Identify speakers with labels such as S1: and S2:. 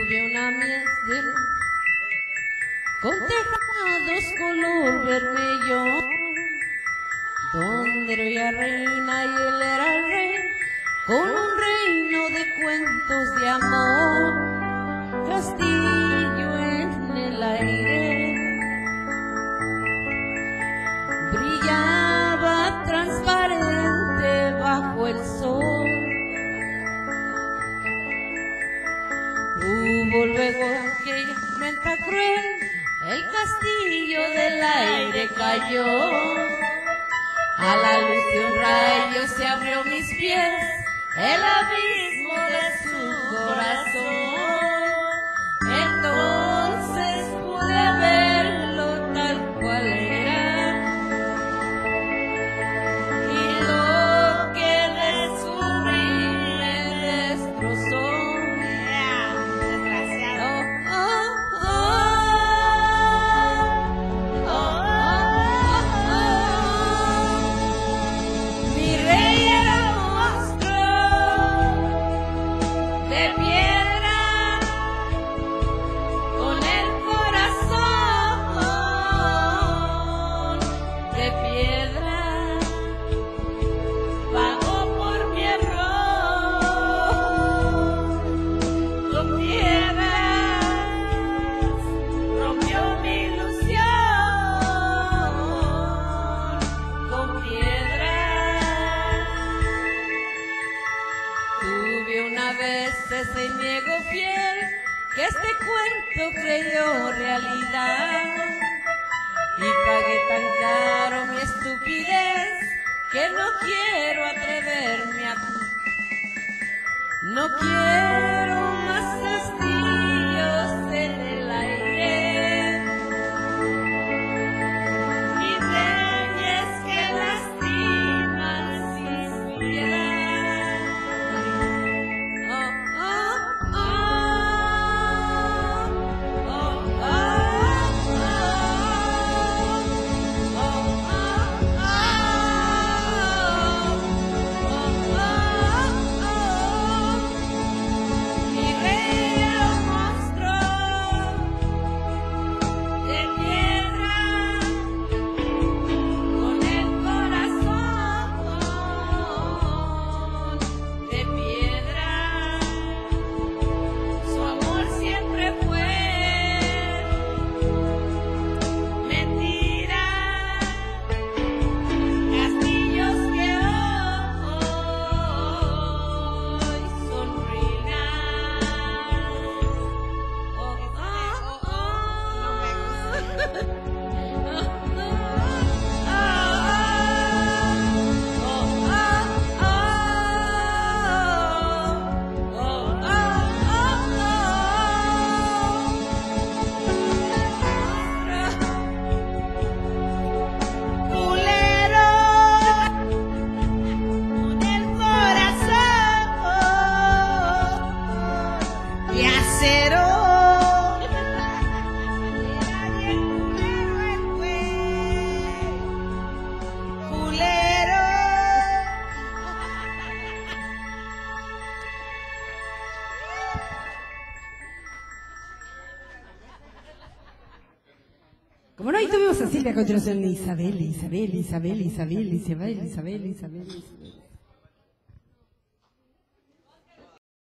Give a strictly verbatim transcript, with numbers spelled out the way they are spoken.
S1: Tuve una mies con tejados color vermello, donde era reina y él era el rey, con un reino de cuentos de amor, castillo en el aire, brillaba transparente bajo el sol. Hubo luego aquella tormenta cruel, el castillo del aire cayó. A la luz de un rayo se abrió mis pies, el abismo de su corazón. Entonces pude verlo tal cual era, y lo que descubrí me destrozó. Ese niego fiel que este cuento creyó realidad, y pagué tan caro mi estupidez que no quiero atreverme a... No quiero más castillos en el aire, ni reyes que lastiman sin piedad.
S2: Como no, ahí tuvimos a Silvia a continuación, Isabel, Isabel, Isabel, Isabel, Isabel, Isabel, Isabel, Isabel.